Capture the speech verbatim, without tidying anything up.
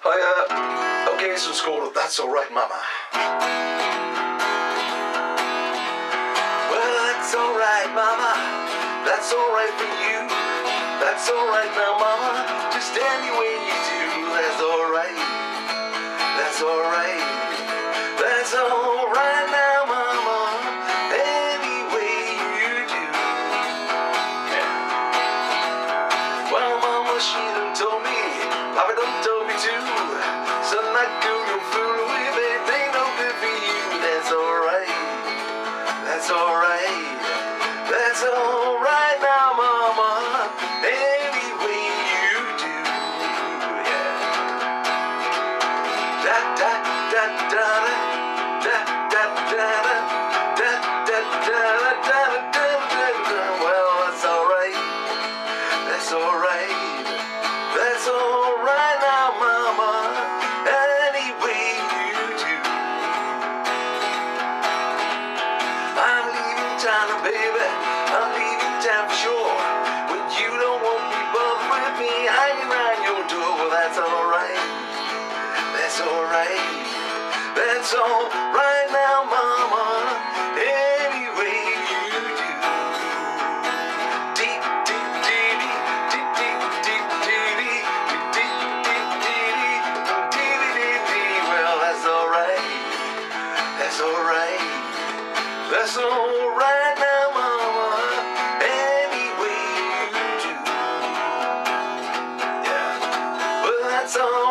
I, uh, okay, this one's called That's Alright Mama. Well, that's alright mama, that's alright for you. That's alright now mama, just any way you do. That's alright, that's alright, that's alright now mama, any way you do. Yeah. Well mama, she done told me, papa done told me too. So not do you fool with it, ain't no good for you. That's alright, that's alright, that's alright now mama, any way you do. Yeah. Da da da da da da da da da da da da da da. Well, that's alright, that's alright, that's alright now mama, any way you do. I'm leaving town, baby, I'm leaving town for sure. When you don't want me bothered with me hanging around your door. Well, that's alright, that's alright, that's alright now mama, any way you do. Deep, deep, deep, deep, deep, deep, deep, deep, deep, deep, deep, deep. Well, that's alright, that's alright, that's alright now mama, any way you do. Yeah, well, that's alright.